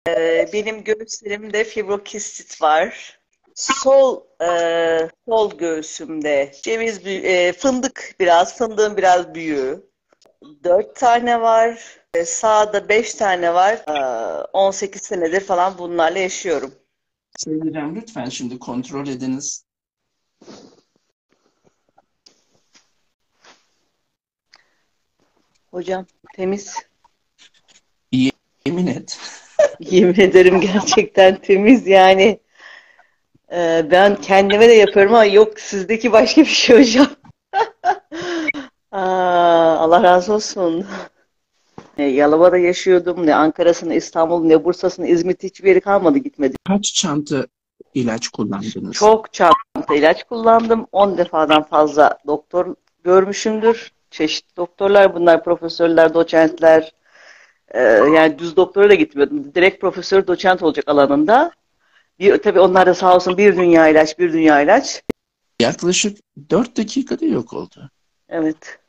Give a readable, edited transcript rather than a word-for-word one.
Benim göğüslerimde fibrokistit var. Sol göğsümde fındık biraz, fındığın biraz büyüğü. 4 tane var. Sağda 5 tane var. 18 senedir falan bunlarla yaşıyorum. Sevgilim lütfen şimdi kontrol ediniz. Hocam temiz. Yemin et. Yemin ederim gerçekten temiz yani. Ben kendime de yapıyorum ama yok sizdeki başka bir şey hocam. Allah razı olsun. Yalova'da yaşıyordum. Ne Ankara'sını, İstanbul, ne Bursa'sını, İzmit'te hiçbir yeri kalmadı gitmedi. Kaç çanta ilaç kullandınız? Çok çanta ilaç kullandım. 10 defadan fazla doktor görmüşümdür. Çeşitli doktorlar bunlar, profesörler, doçentler. Yani düz doktora da gitmiyordum. Direkt profesör, doçent olacak alanında. Tabii onlar da sağ olsun bir dünya ilaç, bir dünya ilaç. Yaklaşık 4 dakikada yok oldu. Evet.